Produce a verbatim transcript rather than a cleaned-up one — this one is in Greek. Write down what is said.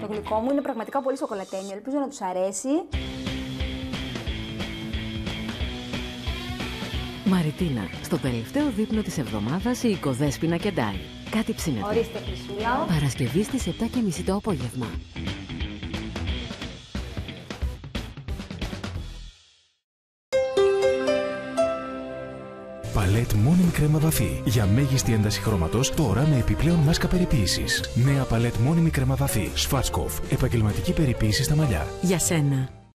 Το γλυκό μου είναι πραγματικά πολύ σοκολατένιο. Ελπίζω να τους αρέσει. Μαριτίνα, στο τελευταίο δείπνο της εβδομάδας η οικοδέσποινα κεντάει. Κάτι ψήνεται. Ορίστε, Χρυσούλα. Παρασκευή στις επτά και μισή το απόγευμα. Παλέτ μόνιμη κρέμα βαθύ. Για μέγιστη ένταση χρώματος, τώρα με επιπλέον μάσκα περιποίησης. Νέα παλέτ μόνιμη κρέμα βαθύ. Schwarzkopf. Επαγγελματική περιποίηση στα μαλλιά. Για σένα.